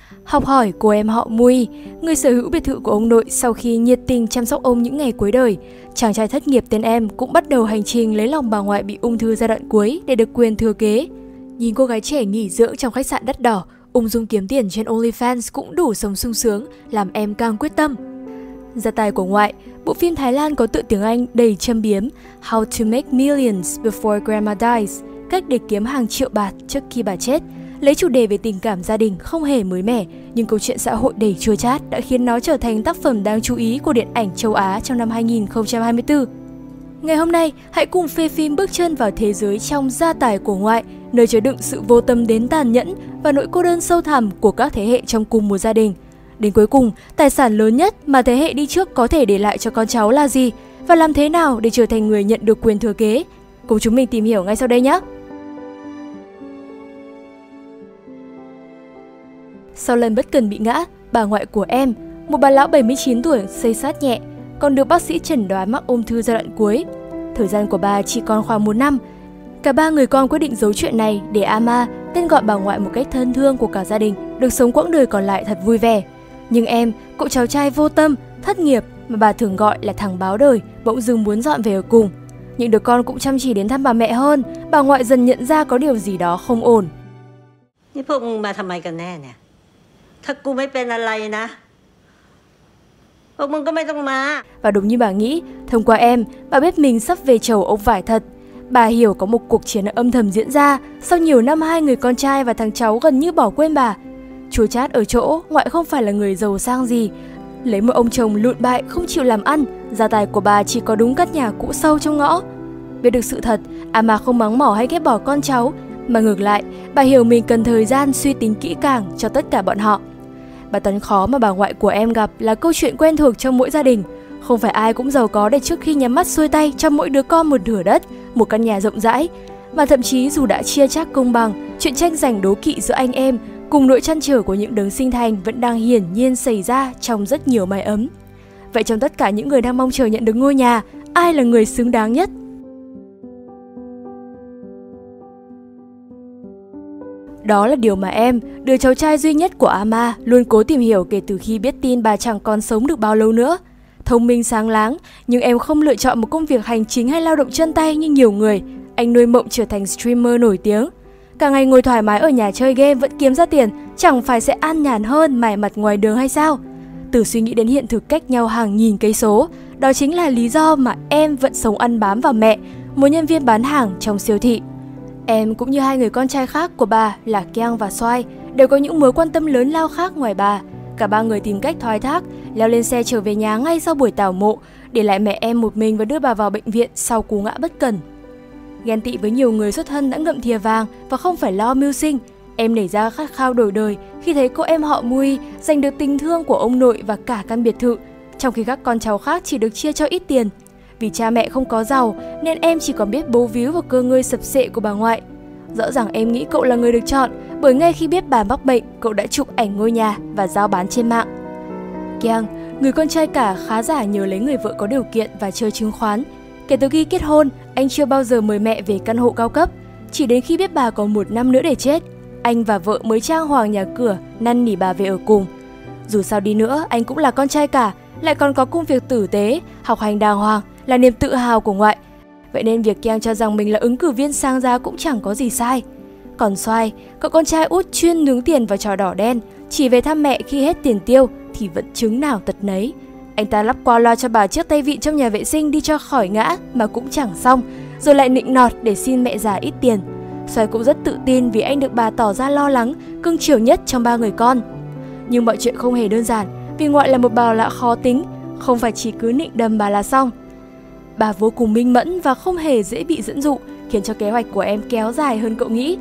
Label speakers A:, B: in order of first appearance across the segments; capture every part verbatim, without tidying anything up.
A: Học hỏi cô em họ Mui, người sở hữu biệt thự của ông nội sau khi nhiệt tình chăm sóc ông những ngày cuối đời. Chàng trai thất nghiệp tên Em cũng bắt đầu hành trình lấy lòng bà ngoại bị ung thư giai đoạn cuối để được quyền thừa kế. Nhìn cô gái trẻ nghỉ dưỡng trong khách sạn đắt đỏ, ung dung kiếm tiền trên OnlyFans cũng đủ sống sung sướng, làm Em càng quyết tâm. Gia tài của ngoại, bộ phim Thái Lan có tựa tiếng Anh đầy châm biếm How to Make Millions Before Grandma Dies, cách để kiếm hàng triệu bạt trước khi bà chết. Lấy chủ đề về tình cảm gia đình không hề mới mẻ, nhưng câu chuyện xã hội đầy chua chát đã khiến nó trở thành tác phẩm đáng chú ý của điện ảnh châu Á trong năm hai nghìn không trăm hai mươi tư. Ngày hôm nay, hãy cùng phê phim bước chân vào thế giới trong gia tài của ngoại, nơi chứa đựng sự vô tâm đến tàn nhẫn và nỗi cô đơn sâu thẳm của các thế hệ trong cùng một gia đình. Đến cuối cùng, tài sản lớn nhất mà thế hệ đi trước có thể để lại cho con cháu là gì? Và làm thế nào để trở thành người nhận được quyền thừa kế? Cùng chúng mình tìm hiểu ngay sau đây nhé! Sau lần bất cần bị ngã, bà ngoại của Em, một bà lão bảy mươi chín tuổi xây xát nhẹ, còn được bác sĩ chẩn đoán mắc ung thư giai đoạn cuối. Thời gian của bà chỉ còn khoảng một năm. Cả ba người con quyết định giấu chuyện này để Ama, tên gọi bà ngoại một cách thân thương của cả gia đình, được sống quãng đời còn lại thật vui vẻ. Nhưng Em, cậu cháu trai vô tâm, thất nghiệp mà bà thường gọi là thằng báo đời, bỗng dưng muốn dọn về ở cùng. Những đứa con cũng chăm chỉ đến thăm bà mẹ hơn, bà ngoại dần nhận ra có điều gì đó không ổn.
B: นี่พวกมึงมาทำไมกันแน่เนี่ย ถ้ากูไม่เป็นอะไรนะ พวกมึงก็ไม่ต้องมา
A: Và đúng như bà nghĩ, thông qua Em, bà biết mình sắp về chầu ông vải thật. Bà hiểu có một cuộc chiến âm thầm diễn ra, sau nhiều năm hai người con trai và thằng cháu gần như bỏ quên bà. Chua chát ở chỗ, ngoại không phải là người giàu sang gì. Lấy một ông chồng lụn bại không chịu làm ăn, gia tài của bà chỉ có đúng căn nhà cũ sâu trong ngõ. Biết được sự thật, Ama không mắng mỏ hay ghét bỏ con cháu, mà ngược lại, bà hiểu mình cần thời gian suy tính kỹ càng cho tất cả bọn họ. Bài toán khó mà bà ngoại của Em gặp là câu chuyện quen thuộc trong mỗi gia đình. Không phải ai cũng giàu có để trước khi nhắm mắt xuôi tay cho mỗi đứa con một thửa đất, một căn nhà rộng rãi. Mà thậm chí dù đã chia chác công bằng, chuyện tranh giành đố kỵ giữa anh em cùng nỗi trăn trở của những đấng sinh thành vẫn đang hiển nhiên xảy ra trong rất nhiều mái ấm. Vậy trong tất cả những người đang mong chờ nhận được ngôi nhà, ai là người xứng đáng nhất? Đó là điều mà Em, đứa cháu trai duy nhất của Ama, luôn cố tìm hiểu kể từ khi biết tin bà chẳng còn sống được bao lâu nữa. Thông minh sáng láng, nhưng Em không lựa chọn một công việc hành chính hay lao động chân tay như nhiều người. Anh nuôi mộng trở thành streamer nổi tiếng. Cả ngày ngồi thoải mái ở nhà chơi game vẫn kiếm ra tiền, chẳng phải sẽ an nhàn hơn mải mặt ngoài đường hay sao? Từ suy nghĩ đến hiện thực cách nhau hàng nghìn cây số, đó chính là lý do mà Em vẫn sống ăn bám vào mẹ, một nhân viên bán hàng trong siêu thị. Em cũng như hai người con trai khác của bà là Keang và Soai đều có những mối quan tâm lớn lao khác ngoài bà. Cả ba người tìm cách thoái thác, leo lên xe trở về nhà ngay sau buổi tảo mộ, để lại mẹ Em một mình và đưa bà vào bệnh viện sau cú ngã bất cẩn. Ghen tị với nhiều người xuất thân đã ngậm thìa vàng và không phải lo mưu sinh, Em nảy ra khát khao đổi đời khi thấy cô em họ Mui giành được tình thương của ông nội và cả căn biệt thự, trong khi các con cháu khác chỉ được chia cho ít tiền. Vì cha mẹ không có giàu nên Em chỉ còn biết bấu víu vào cơ ngơi sập sệ của bà ngoại. Rõ ràng Em nghĩ cậu là người được chọn, bởi ngay khi biết bà mắc bệnh, cậu đã chụp ảnh ngôi nhà và giao bán trên mạng. Keang, người con trai cả khá giả nhờ lấy người vợ có điều kiện và chơi chứng khoán. Kể từ khi kết hôn, anh chưa bao giờ mời mẹ về căn hộ cao cấp. Chỉ đến khi biết bà còn một năm nữa để chết, anh và vợ mới trang hoàng nhà cửa, năn nỉ bà về ở cùng. Dù sao đi nữa, anh cũng là con trai cả, lại còn có công việc tử tế, học hành đàng hoàng, là niềm tự hào của ngoại. Vậy nên việc Keang cho rằng mình là ứng cử viên sang giá cũng chẳng có gì sai. Còn Soai, cậu con trai út chuyên nướng tiền vào trò đỏ đen, chỉ về thăm mẹ khi hết tiền tiêu thì vẫn chứng nào tật nấy. Anh ta lắp qua loa cho bà chiếc tay vịn trong nhà vệ sinh đi cho khỏi ngã mà cũng chẳng xong, rồi lại nịnh nọt để xin mẹ già ít tiền. Soai cũng rất tự tin vì anh được bà tỏ ra lo lắng, cưng chiều nhất trong ba người con. Nhưng mọi chuyện không hề đơn giản, vì ngoại là một bà lạ khó tính, không phải chỉ cứ nịnh đầm bà là xong. Bà vô cùng minh mẫn và không hề dễ bị dẫn dụ, khiến cho kế hoạch của Em kéo dài hơn cậu nghĩ.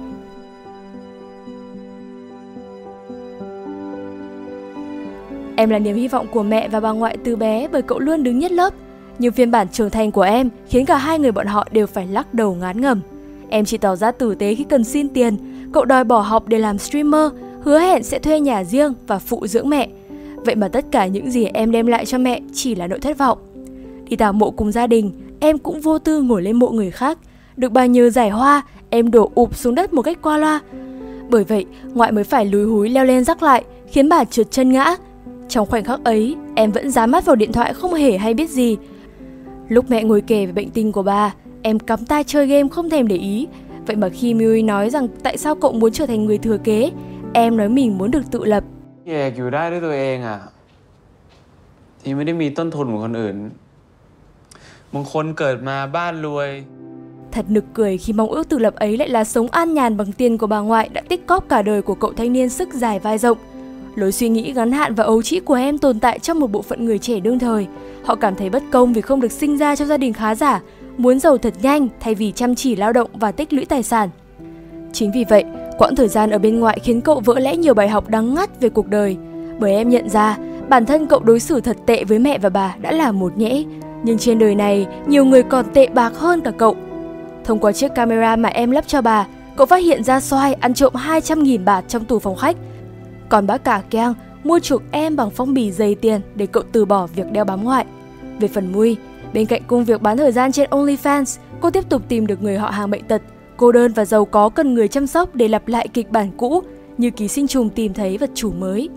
A: Em là niềm hy vọng của mẹ và bà ngoại từ bé bởi cậu luôn đứng nhất lớp. Nhưng phiên bản trưởng thành của Em khiến cả hai người bọn họ đều phải lắc đầu ngán ngẩm. Em chỉ tỏ ra tử tế khi cần xin tiền, cậu đòi bỏ học để làm streamer, hứa hẹn sẽ thuê nhà riêng và phụ dưỡng mẹ. Vậy mà tất cả những gì Em đem lại cho mẹ chỉ là nỗi thất vọng. Đi tảo mộ cùng gia đình, Em cũng vô tư ngồi lên mộ người khác. Được bà nhờ giải hoa, Em đổ ụp xuống đất một cách qua loa. Bởi vậy, ngoại mới phải lúi húi leo lên rắc lại, khiến bà trượt chân ngã. Trong khoảnh khắc ấy, em vẫn dán mắt vào điện thoại không hề hay biết gì. Lúc mẹ ngồi kể về bệnh tình của bà, em cắm tai chơi game không thèm để ý. Vậy mà khi Miui nói rằng tại sao cậu muốn trở thành người thừa kế, em nói mình muốn được tự lập.
C: อยากอยู่ได้ด้วยตัวเองอ่ะที่ไม่ได้มีต้นทุนเหมือนคนอื่นบางคนเกิดมาบ้านรวย
A: Thật nực cười khi mong ước tự lập ấy lại là sống an nhàn bằng tiền của bà ngoại đã tích cóp cả đời của cậu thanh niên sức dài vai rộng. Lối suy nghĩ ngắn hạn và ấu trĩ của em tồn tại trong một bộ phận người trẻ đương thời. Họ cảm thấy bất công vì không được sinh ra trong gia đình khá giả, muốn giàu thật nhanh thay vì chăm chỉ lao động và tích lũy tài sản. Chính vì vậy, quãng thời gian ở bên ngoại khiến cậu vỡ lẽ nhiều bài học đắng ngắt về cuộc đời. Bởi em nhận ra, bản thân cậu đối xử thật tệ với mẹ và bà đã là một nhẽ. Nhưng trên đời này, nhiều người còn tệ bạc hơn cả cậu. Thông qua chiếc camera mà em lắp cho bà, cậu phát hiện ra Xoai ăn trộm hai trăm nghìn baht trong tủ phòng khách. Còn bác cả Keng mua chuộc em bằng phong bì dày tiền để cậu từ bỏ việc đeo bám ngoại. Về phần Mui, bên cạnh công việc bán thời gian trên OnlyFans, cô tiếp tục tìm được người họ hàng bệnh tật, cô đơn và giàu có cần người chăm sóc để lặp lại kịch bản cũ như ký sinh trùng tìm thấy vật chủ mới.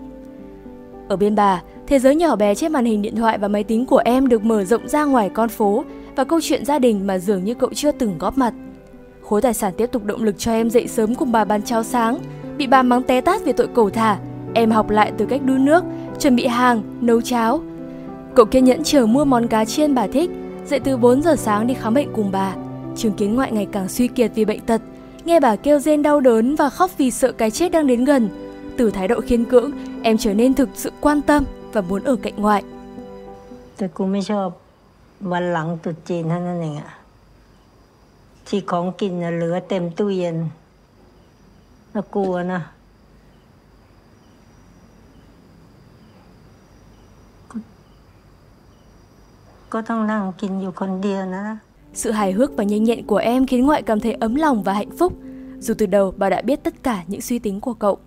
A: Ở bên bà, thế giới nhỏ bé trên màn hình điện thoại và máy tính của em được mở rộng ra ngoài con phố và câu chuyện gia đình mà dường như cậu chưa từng góp mặt. Khối tài sản tiếp tục động lực cho em dậy sớm cùng bà bán cháo sáng, bị bà mắng té tát về tội cẩu thả. Em học lại từ cách đun nước, chuẩn bị hàng, nấu cháo. Cậu kiên nhẫn chờ mua món cá chiên bà thích, dậy từ bốn giờ sáng đi khám bệnh cùng bà. Chứng kiến ngoại ngày càng suy kiệt vì bệnh tật, nghe bà kêu rên đau đớn và khóc vì sợ cái chết đang đến gần. Từ thái độ khiên cưỡng, em trở nên thực sự quan tâm và muốn ở cạnh ngoại.
B: แต่กูไม่ชอบวันหลังตรุษจีนเท่านั้นเองอะที่ของกินเหลือเต็มตู้เย็นแล้วกลัวนะก็ต้องนั่งกินอยู่คนเดียวนะ
A: Sự hài hước và nhanh nhẹn của em khiến ngoại cảm thấy ấm lòng và hạnh phúc, dù từ đầu bà đã biết tất cả những suy tính của cậu.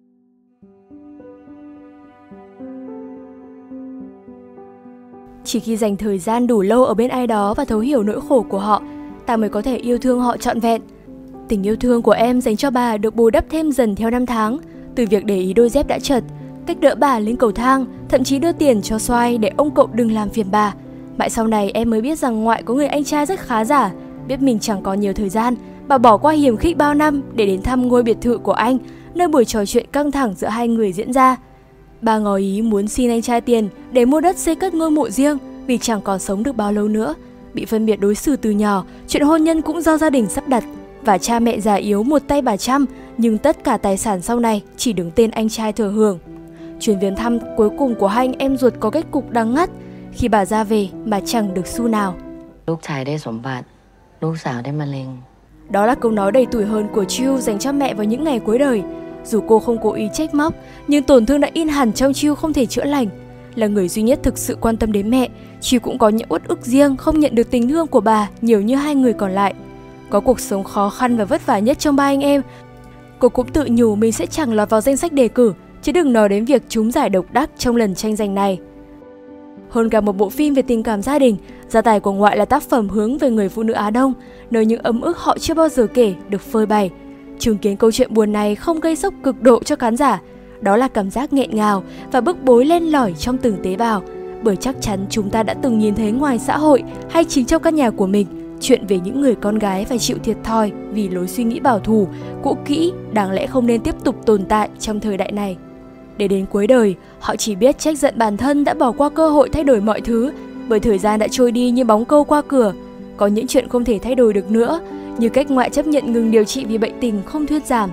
A: Chỉ khi dành thời gian đủ lâu ở bên ai đó và thấu hiểu nỗi khổ của họ, ta mới có thể yêu thương họ trọn vẹn. Tình yêu thương của em dành cho bà được bù đắp thêm dần theo năm tháng, từ việc để ý đôi dép đã trật, cách đỡ bà lên cầu thang, thậm chí đưa tiền cho Xoai để ông cậu đừng làm phiền bà. Mãi sau này em mới biết rằng ngoại có người anh trai rất khá giả, biết mình chẳng có nhiều thời gian, bà bỏ qua hiềm khích bao năm để đến thăm ngôi biệt thự của anh, nơi buổi trò chuyện căng thẳng giữa hai người diễn ra. Bà ngỏ ý muốn xin anh trai tiền để mua đất xây cất ngôi mộ riêng vì chẳng còn sống được bao lâu nữa. Bị phân biệt đối xử từ nhỏ, chuyện hôn nhân cũng do gia đình sắp đặt, và cha mẹ già yếu một tay bà chăm, nhưng tất cả tài sản sau này chỉ đứng tên anh trai thừa hưởng. Chuyến viếng thăm cuối cùng của hai anh em ruột có kết cục đắng ngắt khi bà ra về mà chẳng được xu nào.
D: ลูกชายได้สมบัติลูกสาวได้มะเร็ง
A: Đó là câu nói đầy tủi hờn của Chiu dành cho mẹ vào những ngày cuối đời. Dù cô không cố ý trách móc, nhưng tổn thương đã in hẳn trong Chiu không thể chữa lành. Là người duy nhất thực sự quan tâm đến mẹ, Chiu cũng có những uất ức riêng không nhận được tình thương của bà nhiều như hai người còn lại. Có cuộc sống khó khăn và vất vả nhất trong ba anh em, cô cũng tự nhủ mình sẽ chẳng lọt vào danh sách đề cử, chứ đừng nói đến việc trúng giải độc đắc trong lần tranh giành này. Hơn cả một bộ phim về tình cảm gia đình, gia tài của ngoại là tác phẩm hướng về người phụ nữ Á Đông, nơi những ấm ức họ chưa bao giờ kể được phơi bày. Chứng kiến câu chuyện buồn này không gây sốc cực độ cho khán giả, đó là cảm giác nghẹn ngào và bức bối len lỏi trong từng tế bào, bởi chắc chắn chúng ta đã từng nhìn thấy ngoài xã hội hay chính trong căn nhà của mình chuyện về những người con gái phải chịu thiệt thòi vì lối suy nghĩ bảo thủ, cũ kỹ, đáng lẽ không nên tiếp tục tồn tại trong thời đại này. Để đến cuối đời, họ chỉ biết trách giận bản thân đã bỏ qua cơ hội thay đổi mọi thứ, bởi thời gian đã trôi đi như bóng câu qua cửa. Có những chuyện không thể thay đổi được nữa, như cách ngoại chấp nhận ngừng điều trị vì bệnh tình không thuyên giảm.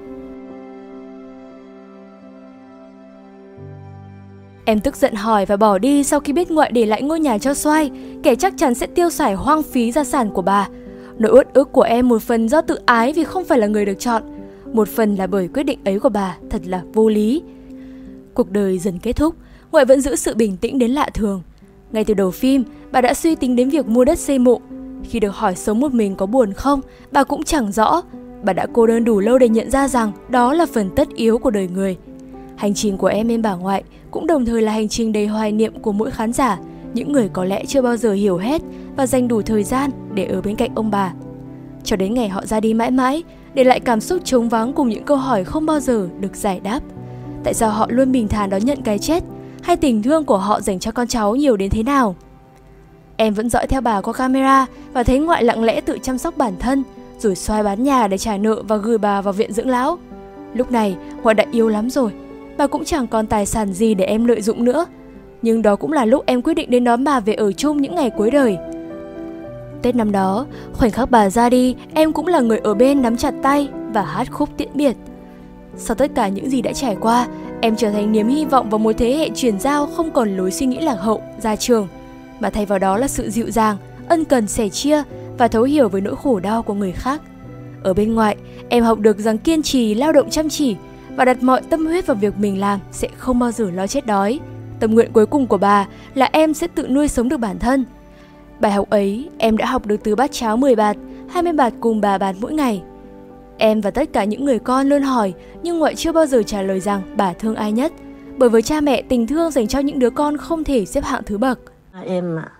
A: Em tức giận hỏi và bỏ đi sau khi biết ngoại để lại ngôi nhà cho Xoai, kẻ chắc chắn sẽ tiêu xài hoang phí gia sản của bà. Nỗi uất ức của em một phần do tự ái vì không phải là người được chọn, một phần là bởi quyết định ấy của bà thật là vô lý. Cuộc đời dần kết thúc, ngoại vẫn giữ sự bình tĩnh đến lạ thường. Ngay từ đầu phim, bà đã suy tính đến việc mua đất xây mộ. Khi được hỏi sống một mình có buồn không, bà cũng chẳng rõ. Bà đã cô đơn đủ lâu để nhận ra rằng đó là phần tất yếu của đời người. Hành trình của em bên bà ngoại cũng đồng thời là hành trình đầy hoài niệm của mỗi khán giả, những người có lẽ chưa bao giờ hiểu hết và dành đủ thời gian để ở bên cạnh ông bà. Cho đến ngày họ ra đi mãi mãi, để lại cảm xúc trống vắng cùng những câu hỏi không bao giờ được giải đáp. Tại sao họ luôn bình thản đón nhận cái chết, hay tình thương của họ dành cho con cháu nhiều đến thế nào? Em vẫn dõi theo bà qua camera và thấy ngoại lặng lẽ tự chăm sóc bản thân, rồi xoay bán nhà để trả nợ và gửi bà vào viện dưỡng lão. Lúc này, ngoại đã yếu lắm rồi, bà cũng chẳng còn tài sản gì để em lợi dụng nữa. Nhưng đó cũng là lúc em quyết định đến đón bà về ở chung những ngày cuối đời. Tết năm đó, khoảnh khắc bà ra đi, em cũng là người ở bên nắm chặt tay và hát khúc tiễn biệt. Sau tất cả những gì đã trải qua, em trở thành niềm hy vọng vào một thế hệ truyền giao không còn lối suy nghĩ lạc hậu, ra trường, mà thay vào đó là sự dịu dàng, ân cần sẻ chia và thấu hiểu với nỗi khổ đau của người khác. Ở bên ngoài, em học được rằng kiên trì, lao động chăm chỉ và đặt mọi tâm huyết vào việc mình làm sẽ không bao giờ lo chết đói. Tâm nguyện cuối cùng của bà là em sẽ tự nuôi sống được bản thân. Bài học ấy em đã học được từ bát cháo mười bạt, hai mươi bạt cùng bà bán mỗi ngày. Em và tất cả những người con luôn hỏi, nhưng ngoại chưa bao giờ trả lời rằng bà thương ai nhất. Bởi với cha mẹ, tình thương dành cho những đứa con không thể xếp hạng thứ bậc.
B: Em ạ,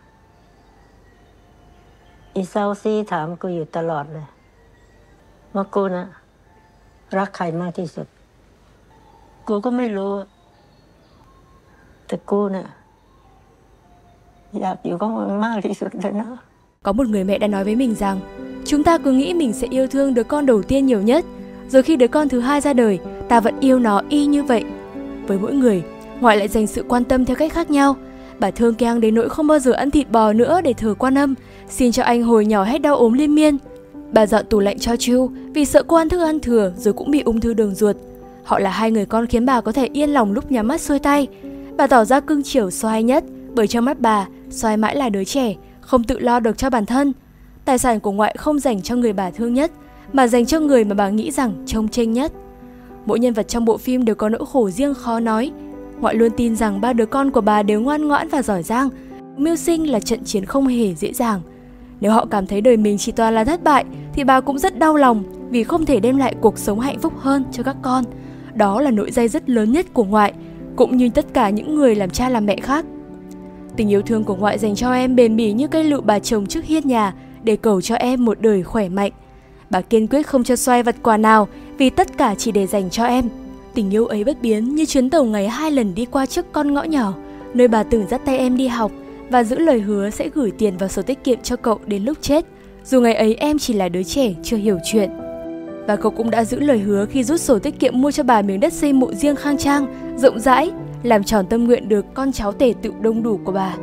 B: อีเซาซีถามกูอยู่ตลอดเลยว่ากูนะรักใครมากที่สุดกูก็ไม่รู้แต่กูเนี่ยอยากอยู่กับมึงมากที่สุดเลยนะ
A: Có một người mẹ đã nói với mình rằng chúng ta cứ nghĩ mình sẽ yêu thương đứa con đầu tiên nhiều nhất, rồi khi đứa con thứ hai ra đời, ta vẫn yêu nó y như vậy. Với mỗi người, ngoại lại dành sự quan tâm theo cách khác nhau. Bà thương Keng đến nỗi không bao giờ ăn thịt bò nữa để thờ Quan Âm, xin cho anh hồi nhỏ hết đau ốm liên miên. Bà dọn tủ lạnh cho Chu vì sợ cô ăn thức ăn thừa rồi cũng bị ung thư đường ruột. Họ là hai người con khiến bà có thể yên lòng lúc nhắm mắt xuôi tay. Bà tỏ ra cưng chiều Xoai nhất, bởi trong mắt bà, Xoai mãi là đứa trẻ, không tự lo được cho bản thân. Tài sản của ngoại không dành cho người bà thương nhất, mà dành cho người mà bà nghĩ rằng trông chênh nhất. Mỗi nhân vật trong bộ phim đều có nỗi khổ riêng khó nói. Ngoại luôn tin rằng ba đứa con của bà đều ngoan ngoãn và giỏi giang. Mưu sinh là trận chiến không hề dễ dàng. Nếu họ cảm thấy đời mình chỉ toàn là thất bại, thì bà cũng rất đau lòng vì không thể đem lại cuộc sống hạnh phúc hơn cho các con. Đó là nỗi day dứt lớn nhất của ngoại, cũng như tất cả những người làm cha làm mẹ khác. Tình yêu thương của ngoại dành cho em bền bỉ như cây lựu bà trồng trước hiên nhà, để cầu cho em một đời khỏe mạnh. Bà kiên quyết không cho Xoay vật quà nào, vì tất cả chỉ để dành cho em. Tình yêu ấy bất biến như chuyến tàu ngày hai lần đi qua trước con ngõ nhỏ, nơi bà từng dắt tay em đi học và giữ lời hứa sẽ gửi tiền vào sổ tiết kiệm cho cậu đến lúc chết, dù ngày ấy em chỉ là đứa trẻ chưa hiểu chuyện. Và cậu cũng đã giữ lời hứa khi rút sổ tiết kiệm mua cho bà miếng đất xây mộ riêng khang trang, rộng rãi, làm tròn tâm nguyện được con cháu tề tựu đông đủ của bà.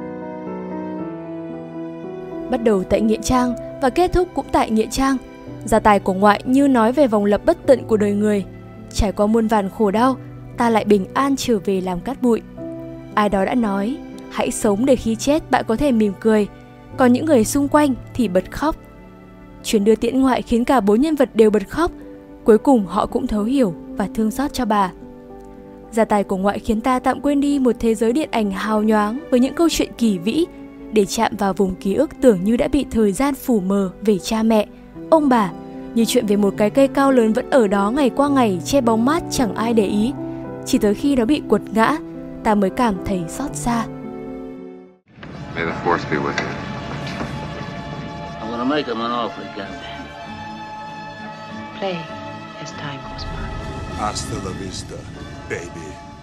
A: Bắt đầu tại Nghĩa Trang và kết thúc cũng tại Nghĩa Trang, gia tài của ngoại như nói về vòng lặp bất tận của đời người. Trải qua muôn vàn khổ đau, ta lại bình an trở về làm cát bụi. Ai đó đã nói, hãy sống để khi chết bạn có thể mỉm cười, còn những người xung quanh thì bật khóc. Chuyến đưa tiễn ngoại khiến cả bốn nhân vật đều bật khóc. Cuối cùng họ cũng thấu hiểu và thương xót cho bà. Gia tài của ngoại khiến ta tạm quên đi một thế giới điện ảnh hào nhoáng với những câu chuyện kỳ vĩ, để chạm vào vùng ký ức tưởng như đã bị thời gian phủ mờ về cha mẹ, ông bà, như chuyện về một cái cây cao lớn vẫn ở đó ngày qua ngày che bóng mát chẳng ai để ý. Chỉ tới khi nó bị quật ngã, ta mới cảm thấy xót xa.
E: May the force be with you.
F: I'm gonna make him an offer again.
D: Play as time goes by.
G: Hasta la vista, baby.